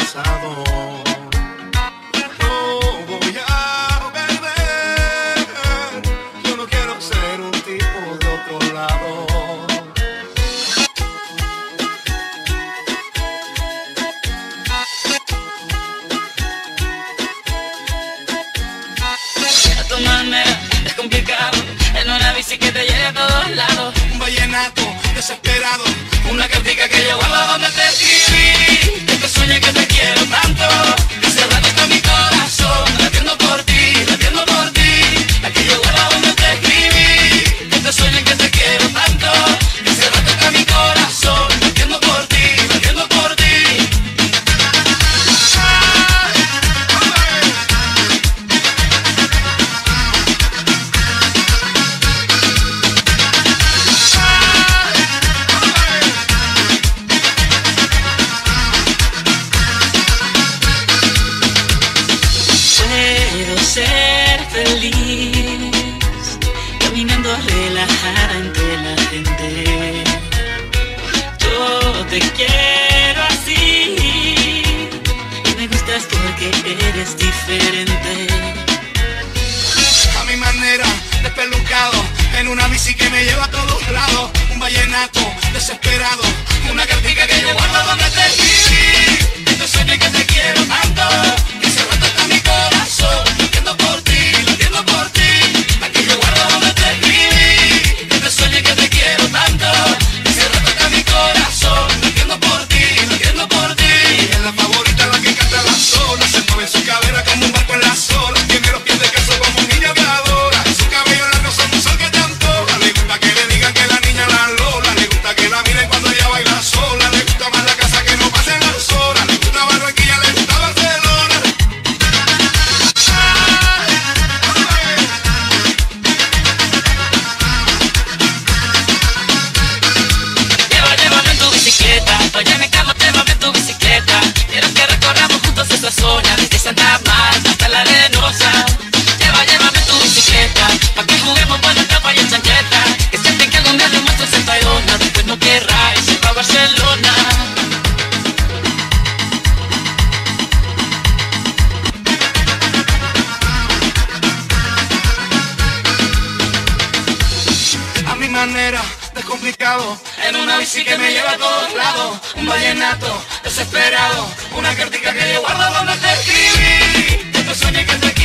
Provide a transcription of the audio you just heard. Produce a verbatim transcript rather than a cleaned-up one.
pasado. No voy a perder, yo no quiero ser un tipo de otro lado. A tu manera es complicado, en una bici que te lleve a todos lados. Un vallenato desesperado, una cartica que yo guardo donde te escribí. Que te sueñe que te quiero tanto, que se rato está mi corazón, latiendo por ti, latiendo por ti. Aquí yo guardo donde te escribí. Que te sueñe que te quiero tanto, que se rato está mi corazón, latiendo por ti, latiendo por ti. Puedo ser feliz caminando relajada entre la gente. Yo te quiero así y me gustas porque eres diferente. A mi manera, despelucado, en una bici que me lleva a todos lados. Un vallenato desesperado, una cartica que yo guardo donde te escribí. Que te sueño y que te quiero tanto, que se rato está mi corazón, latiendo por ti, latiendo por ti. Aquí yo guardo donde te escribí. Que te sueño y que te quiero tanto, que se rato está mi corazón, latiendo por ti, latiendo por ti. Y es la favorita la que canta la sola, se mueve su cadera como un barco en la sola. Tiene los pies de queso como un niño que adora, su cabello largo son un sol que te antoja. Le gusta que le digan que la niña la lola, le gusta que la miren cuando ella baila sola. Le gusta más la casa que no pasen las horas, le gusta Barranquilla, le gusta Barcelona. Lleva, llévame en tu bicicleta, oye mi cama, llévame en tu bicicleta. Quiero que recorramos juntos esa zona, desde Santa Marta hasta la Arenosa. Lleva, llévame en tu bicicleta, pa' que juguemos por la tapa y en chancleta. Que sienten que algún día demuestres en Tayrona, después no querráis ir pa' Barcelona. A mi manera, descomplicado, en una bici que me lleva a todos lados. Un vallenato desesperado, una cartica que yo guardo donde te escribí. Que te sueño y que te